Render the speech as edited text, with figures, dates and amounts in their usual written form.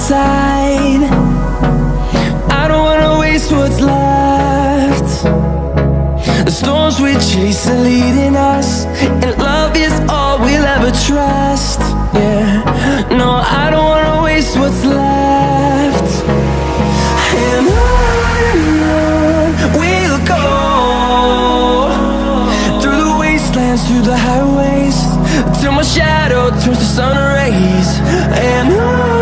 side. I don't wanna waste what's left. The storms we chase are leading us, and love is all we'll ever trust. Yeah, no, I don't wanna waste what's left. And on we'll go, through the wastelands, through the highways, till my shadow turns to sun rays. And on